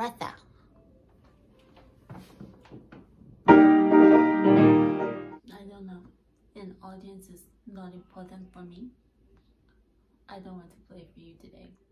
vibrato. I don't know. An audience is not important for me. I don't want to play for you today.